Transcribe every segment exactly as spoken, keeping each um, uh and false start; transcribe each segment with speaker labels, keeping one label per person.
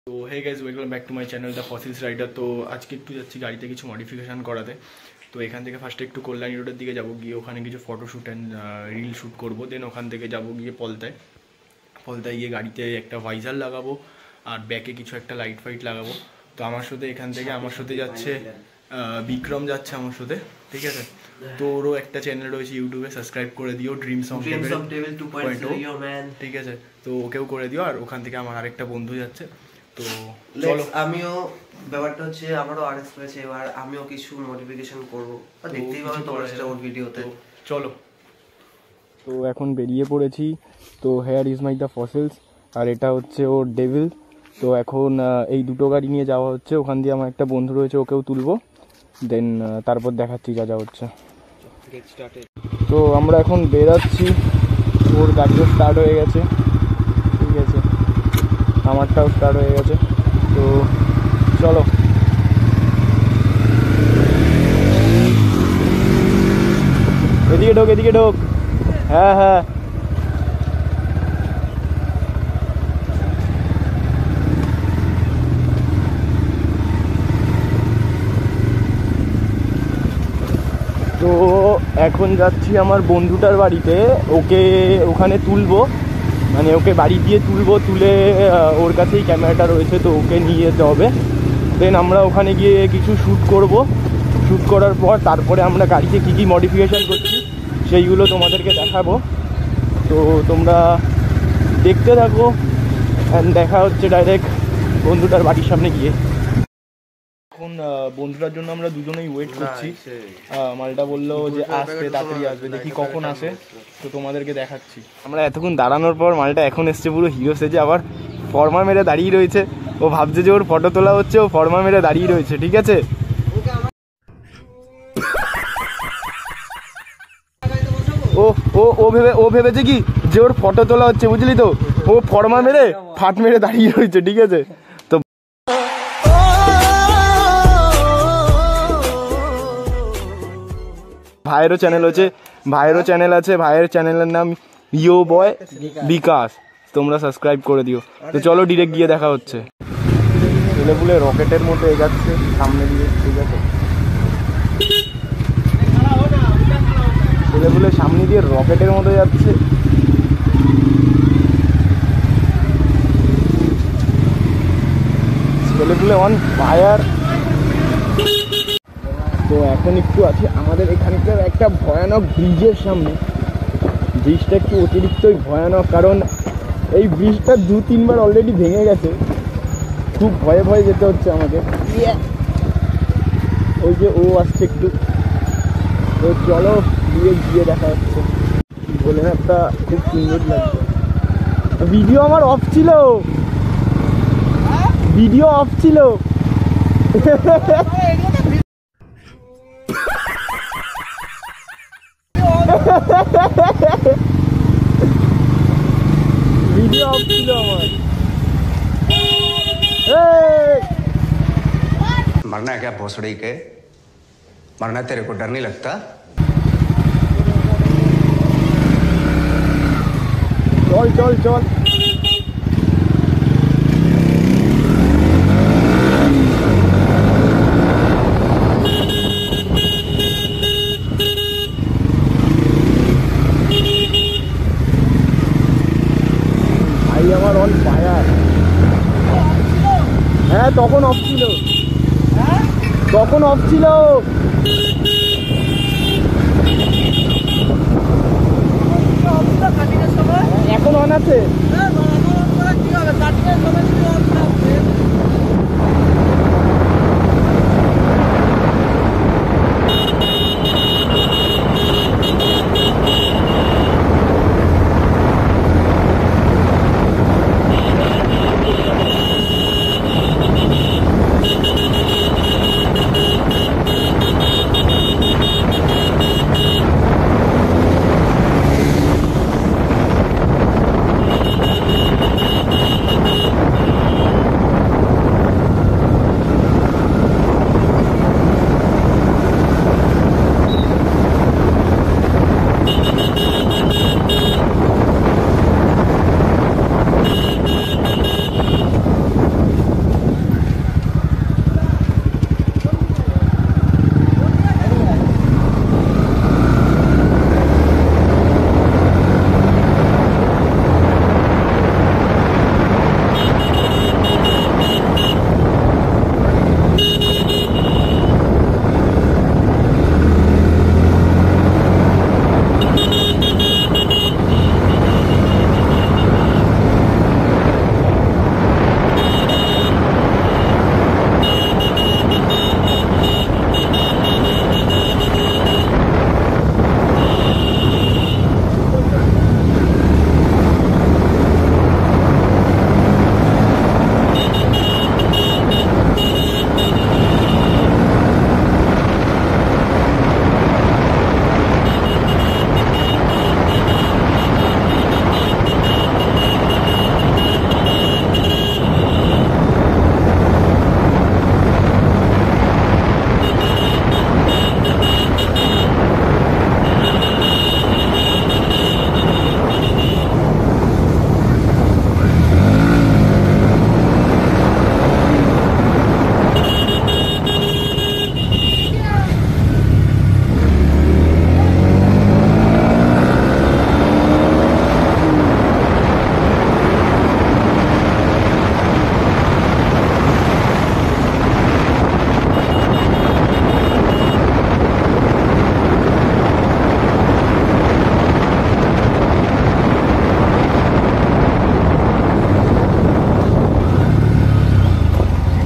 Speaker 1: তো hey guys, welcome back to my channel the Fossils Rider. তো আজকে একটু যাচ্ছি গাড়িতে কিছু মডিফিকেশান করাতে। তো এখান থেকে ফার্স্টে একটু কল্যাণী রোডের দিকে যাবো, গিয়ে ওখানে কিছু ফটোশ্যুট অ্যান্ড রিল শ্যুট করবো। দেন ওখান থেকে যাবো গিয়ে পলতায় পলতায় গিয়ে গাড়িতে একটা ভাইজার লাগাবো আর ব্যাকে কিছু একটা লাইট ফাইট লাগাবো। তো আমার সাথে এখান থেকে আমার সাথে যাচ্ছে বিক্রম, যাচ্ছে আমার সাথে, ঠিক আছে। তো ওরও একটা চ্যানেল রয়েছে ইউটিউবে, সাবস্ক্রাইব করে দিও, dreams of table two point O, ঠিক আছে। তো ওকেও করে দিও। আর ওখান থেকে আমার আরেকটা বন্ধু যাচ্ছে। তো চলো,
Speaker 2: আমিও ব্যাপারটা হচ্ছে আমারও আরএক্স রয়েছে, এবার আমিও কিছু মডিফিকেশন করব, দেখতেই পাবেন তোমরা সেটা ওর ভিডিওতে।
Speaker 1: চলো, তো এখন বেরিয়ে পড়েছি। তো here is my the Fossils, আর এটা হচ্ছে ওর ডেভিল। তো এখন এই দুটো গাড়ি নিয়ে যাওয়া হচ্ছে। ওখান দিয়ে আমার একটা বন্ধু রয়েছে, ওকেও তুলবো। দেন তারপর দেখাচ্ছি যা যা হচ্ছে। তো আমরা এখন বেরাচ্ছি। ওর গাড়িও স্টার্ট হয়ে গেছে, ঠিক আছে, আমারটাও স্টার্ট হয়ে গেছে। তো চলো, এদিকে ঢোক, এদিকে ঢোক। হ্যাঁ হ্যাঁ, তো এখন যাচ্ছি আমার বন্ধুটার বাড়িতে। ওকে ওখানে তুলবো, মানে ওকে বাড়ি দিয়ে তুলবো, তুলে ওর কাছেই ক্যামেরাটা রয়েছে, তো ওকে নিয়ে যেতে হবে। দেন আমরা ওখানে গিয়ে কিছু শ্যুট করব। শ্যুট করার পর তারপরে আমরা গাড়িতে কী কী মডিফিকেশান করছি সেইগুলো তোমাদেরকে দেখাবো। তো তোমরা দেখতে থাকো, অ্যান্ড দেখা হচ্ছে ডাইরেক্ট বন্ধুটার বাড়ির সামনে গিয়ে। এখন বন্ধুটার জন্য আমরা দুজনেই ওয়েট করছি। মালটা বললো যে আসবে, তাড়াতাড়ি আসবে, দেখি কখন আসে, তো তোমাদেরকে দেখাচ্ছি। আমরা এতক্ষণ দাঁড়ানোর পর মালটা এখন এসছে পুরো হিরো সেজে, আবার ফর্মা মেরে দাঁড়িয়ে রয়েছে। ও ভাবছে যে ওর ফটো তোলা হচ্ছে, ও ফর্মা মেরে দাঁড়িয়ে রয়েছে, ঠিক আছে। ও ও ও ভেবে ও ভেবেছে কি যে ওর ফটো তোলা হচ্ছে, বুঝলি তো। ও ফর্মা মেরে ফাট মেরে দাঁড়িয়ে রয়েছে, ঠিক আছে। তো ভাইয়েরও চ্যানেল হচ্ছে, ভাইয়েরও চ্যানেল আছে, ভাইয়ের চ্যানেলের নাম ইয়ো বয় বিকাশ, তোমরা সাবস্ক্রাইব করে দিও। তো চলো ডিরেক্ট গিয়ে দেখা হচ্ছে। ছেলেপুলে রকেটের মতো এগাচ্ছে সামনে দিয়ে, ঠিক আছে। ছেলেপুলে সামনে দিয়ে রকেটের মতো যাচ্ছে। ছেলেপুলে অন ফায়ার। তো এখন একটু আছে আমাদের এখানকার একটা ভয়ানক ব্রিজের সামনে। ব্রিজটা একটু অতিরিক্তই ভয়ানক, কারণ এই ব্রিজটা দু তিনবার অলরেডি ভেঙে গেছে। খুব ভয়ে ভয়ে যেতে হচ্ছে আমাকে। ওই যে ও আসছে একটু, তো চলো গিয়ে গিয়ে দেখা হচ্ছে। বলে একটা খুব সুন্দর লাগছে। ভিডিও আমার অফ ছিল, ভিডিও অফ ছিল। वीडियो ऑफ किलो
Speaker 3: मरना है क्या भोसड़ी के? मरना तेरे को डर नहीं लगता?
Speaker 1: चल चल चल। আমার অন ফায়ার। হ্যাঁ তখন অফ ছিল, তখন অফ ছিল। এখন অন আছে।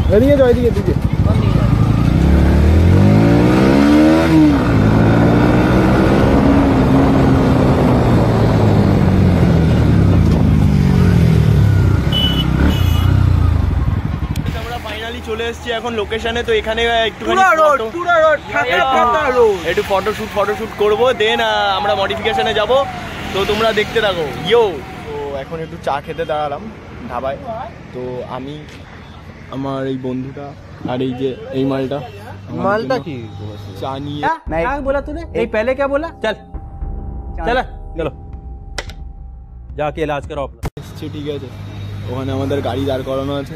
Speaker 1: এদিকে যাও, এদিকে এদিকে। চলে এসেছি এখন লোকেশনে। তো এখানে একটুখানি একটু ফটোশুট ফটোশুট করবো, দেন আমরা মডিফিকেশনে যাব। তো তোমরা দেখতে থাকো। ইয়ো, তো এখন একটু চা খেতে দাঁড়ালাম ধাবায়। তো আমি, আমার এই বন্ধুটা আর এই যে এই মালটা
Speaker 4: मालटा की
Speaker 1: চা নিয়ে।
Speaker 4: क्या बोला तूने? ये पहले क्या बोला? चल चल चलो जाके इलाज करो अपना।
Speaker 1: এসছি, ঠিক আছে। ওখানে আমাদের গাড়ি দাঁড় করানো আছে।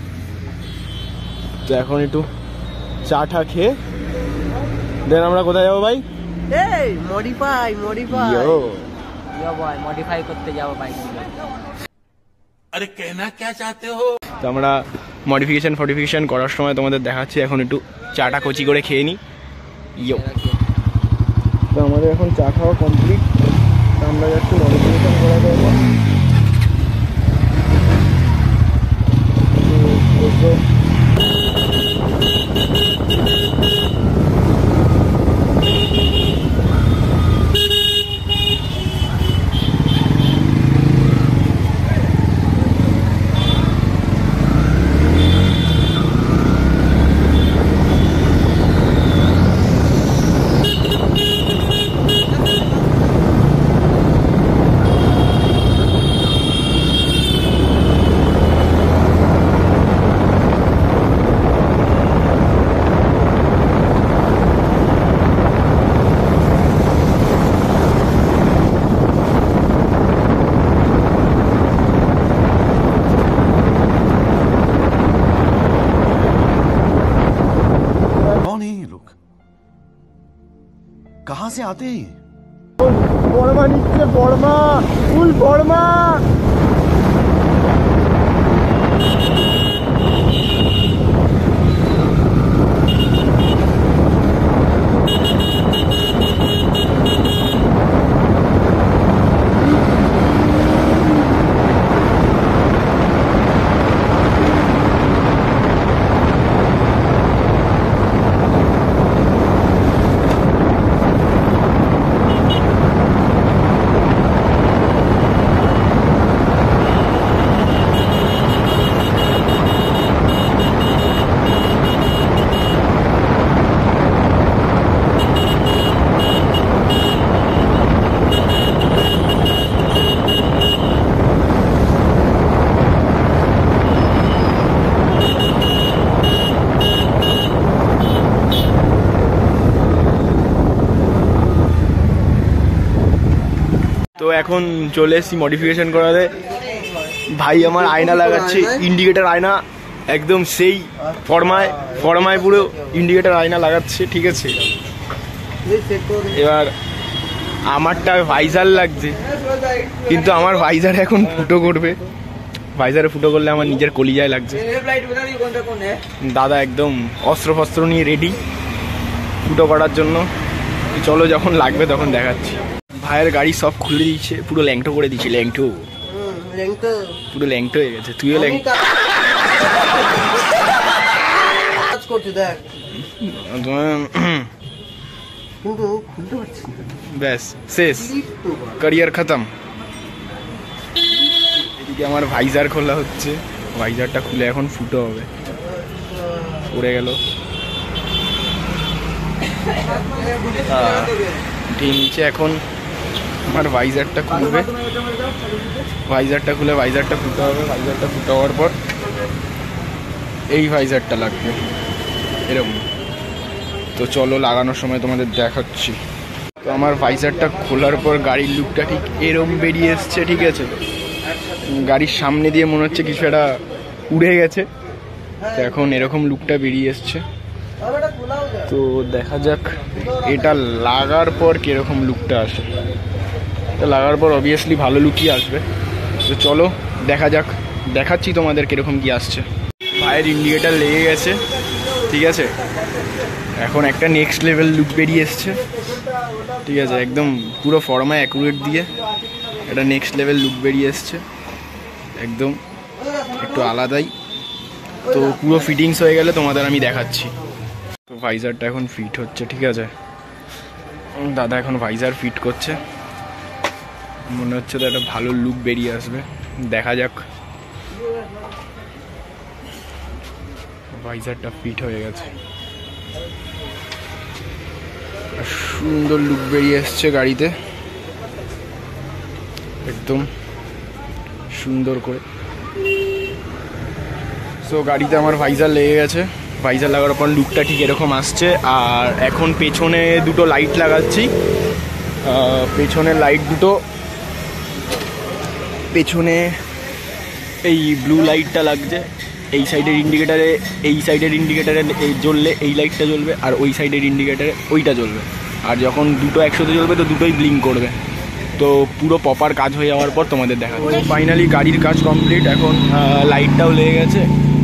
Speaker 1: তো এখন একটু চা টা খেয়ে দেন আমরা কোথায় যাবো ভাই?
Speaker 2: এই modify modify
Speaker 1: yo
Speaker 2: yo boy modify করতে যাবো বাইক।
Speaker 4: अरे कहना क्या चाहते हो?
Speaker 1: তো আমরা মডিফিকেশন ফডিফিকেশন করার সময় তোমাদের দেখাচ্ছি। এখন একটু চাটা কচি করে খেয়ে নিই। ইয়ো, তো আমাদের এখন চা খাওয়া কমপ্লিট। তো আমরা যাচ্ছি মডিফিকেশন করা যাবো।
Speaker 5: कहां से आते हैं?
Speaker 1: বর্মা নিচ্ছে, বর্মা, ফুল বর্মা। তো এখন চলে এসেছি মডিফিকেশন করাতে। ভাই আমার আয়না লাগাচ্ছে, ইন্ডিকেটার আয়না একদম সেই ফরমায় ফরমায় পুরো ইন্ডিকেটার আয়না লাগাচ্ছে, ঠিক আছে। এবার আমারটা ভাইজার লাগছে, কিন্তু আমার ভাইজার এখন ফুটো করবে। ভাইজারে ফুটো করলে আমার নিজের কলিজায় লাগছে। দাদা একদম অস্ত্র ফস্ত্র নিয়ে রেডি ফুটো করার জন্য। চলো, যখন লাগবে তখন দেখাচ্ছি। ভাইয়ের গাড়ি সব খুলে দিচ্ছে, পুরো ল্যাংটো করে দিচ্ছে। ল্যাংটো পুরো ল্যাংটো হয়ে গেছে। তুইও ল্যাংটো। ব্যাস শেষ, ক্যারিয়ার খতম। এদিকে আমার ভাইজার খোলা হচ্ছে। ভাইজারটা খুলে এখন ফুটো হবে। পড়ে গেল নিচে। এখন আমার ভাইজারটা খুলবে, ভাইজারটা খুলে ভাইজারটা ফুটো হবে। ভাইজারটা ফুটো হওয়ার পর এই ভাইজারটা লাগবে এরকম। তো চলো লাগানোর সময় তোমাদের দেখাচ্ছি। তো আমার ভাইজারটা খোলার পর গাড়ির লুকটা ঠিক এরম বেরিয়ে এসছে, ঠিক আছে। গাড়ির সামনে দিয়ে মনে হচ্ছে কিছু একটা উড়ে গেছে। তো এখন এরকম লুকটা বেরিয়ে এসছে। তো দেখা যাক এটা লাগার পর কিরকম লুকটা আসে। তো লাগার পর অবভিয়াসলি ভালো লুকই আসবে। তো চলো দেখা যাক, দেখাচ্ছি তোমাদের কিরকম কি আসছে। ভাইয়ের ইন্ডিকেটার লেগে গেছে, ঠিক আছে। এখন একটা নেক্সট লেভেল লুক বেরিয়ে এসছে, ঠিক আছে। একদম পুরো ফর্মা অ্যাকুরেট দিয়ে একটা নেক্সট লেভেল লুক বেরিয়ে এসছে, একদম একটু আলাদাই। তো পুরো ফিটিংস হয়ে গেলে তোমাদের আমি দেখাচ্ছি। তো ভাইজারটা এখন ফিট হচ্ছে, ঠিক আছে, দাদা এখন ভাইজার ফিট করছে, মনে হচ্ছে তো একটা ভালো লুক বেরিয়ে আসবে, দেখা যাক। ভাইজারটা ফিট হয়ে গেছে, সুন্দর লুক বেরিয়ে এসছে গাড়িতে, একদম সুন্দর করে। সো গাড়িতে আমার ভাইজার লেগে গেছে, ভাইজার লাগার পর লুকটা ঠিক এরকম আসছে। আর এখন পেছনে দুটো লাইট লাগাচ্ছি, পেছনের লাইট দুটো, পেছনে এই ব্লু লাইটটা লাগছে, এই সাইডের ইন্ডিকেটারে, এই সাইডের ইন্ডিকেটারে জ্বললে এই লাইটটা জ্বলবে, আর ওই সাইডের ইন্ডিকেটারে ওইটা জ্বলবে। আর যখন দুটো একসাথে জ্বলবে তো দুটোই ব্লিঙ্ক করবে। তো পুরো প্রপার কাজ হয়ে যাওয়ার পর তোমাদের দেখা। তো ফাইনালি গাড়ির কাজ কমপ্লিট, এখন লাইটটাও লেগে গেছে,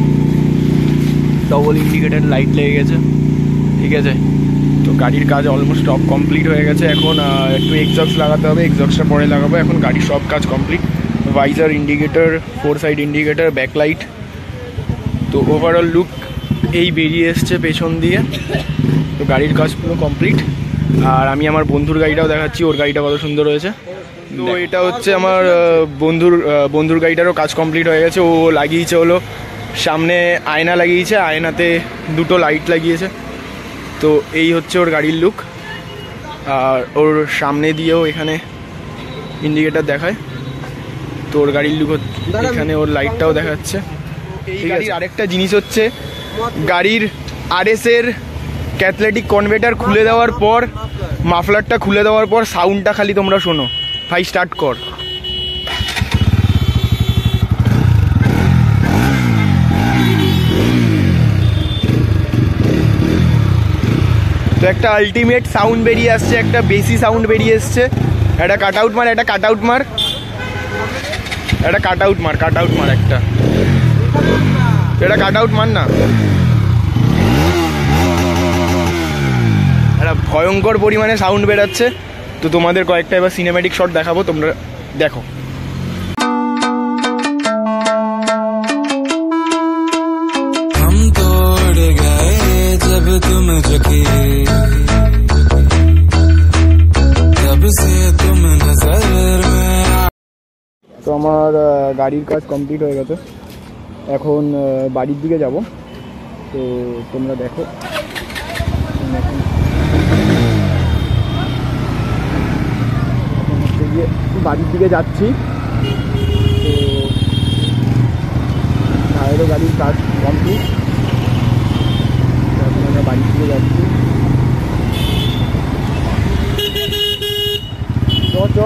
Speaker 1: ডবল ইন্ডিকেটার লাইট লেগে গেছে, ঠিক আছে। তো গাড়ির কাজ অলমোস্ট সব কমপ্লিট হয়ে গেছে, এখন একটু এক্সস্ট লাগাতে হবে, এক্সস্টটা পরে লাগাবো। এখন গাড়ির সব কাজ complete, visor, indicator, four side indicator, backlight. তো ওভারঅল লুক এই বেরিয়ে এসছে পেছন দিয়ে। তো গাড়ির কাজ পুরো কমপ্লিট। আর আমি আমার বন্ধুর গাড়িটাও দেখাচ্ছি, ওর গাড়িটা কত সুন্দর হয়েছে। তো এটা হচ্ছে আমার বন্ধুর বন্ধুর গাড়িটারও কাজ কমপ্লিট হয়ে গেছে। ও লাগিয়েছে হলো সামনে আয়না লাগিয়েছে, আয়নাতে দুটো লাইট লাগিয়েছে। তো এই হচ্ছে ওর গাড়ির লুক। আর ওর সামনে দিয়েও এখানে ইন্ডিকেটার দেখায়। তো ওর গাড়ির লুক এখানে ওর লাইটটাও দেখাচ্ছে। এই গাড়ির আরেকটা জিনিস হচ্ছে, গাড়ির আরএস এর ক্যাথলেটিক কনভার্টার খুলে দেওয়ার পর, মাফলারটা খুলে দেওয়ার পর সাউন্ডটা খালি তোমরা শোনো। ভাই স্টার্ট কর। তো একটা আলটিমেট সাউন্ড বেরিয়ে আসছে, একটা বেসি সাউন্ড বেরিয়ে এসছে। একটা কাট আউট মার, একটা কাট আউট মার, একটা কাট আউট মার, কাট আউট মার, একটা এটা কাট আউট মার না। একটা ভয়ঙ্কর পরিমাণে সাউন্ড বেরাচ্ছে। তো তোমাদের কয়েকটা এবার সিনেম্যাটিক শট দেখাবো, তোমরা দেখো।
Speaker 6: हम तोड़ गए जब तुम झुके, तब से तुम नजर में।
Speaker 1: তো আমার গাড়ির কাজ কমপ্লিট হয়ে গেছে, এখন বাড়ির দিকে যাব। তো তোমরা দেখো, এখন হচ্ছে গিয়ে বাড়ির দিকে যাচ্ছি। তো ভাইয়েরও গাড়ির কাজ কমপ্লিট, এখন আমরা বাড়ির দিকে যাচ্ছি। চ চ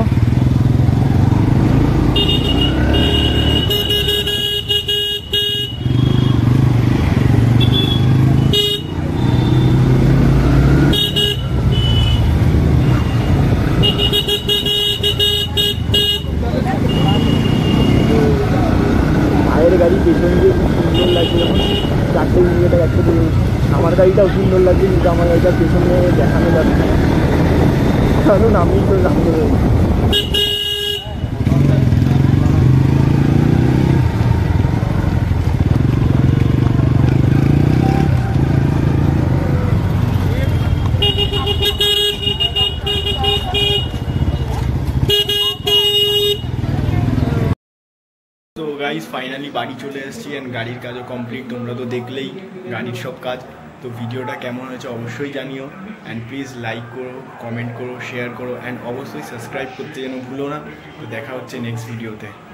Speaker 1: গাড়ি পেছন দিয়ে খুব সুন্দর লাগছে, যখন চারটে ইন্ডিকেটার একসাথে। আমার গাড়িটাও সুন্দর লাগছে, কিন্তু আমার গাড়িটা পেছনে দেখানো যাচ্ছে না, কারণ আমি তো সামনে রয়েছি। তো গাইজ ফাইনালি বাড়ি চলে এসেছি, অ্যান্ড গাড়ির কাজও কমপ্লিট। তোমরা তো দেখলেই গাড়ির সব কাজ। তো ভিডিওটা কেমন হয়েছে অবশ্যই জানিও, অ্যান্ড প্লিজ লাইক করো, কমেন্ট করো, শেয়ার করো, অ্যান্ড অবশ্যই সাবস্ক্রাইব করতে যেন ভুলো না। তো দেখা হচ্ছে নেক্সট ভিডিওতে।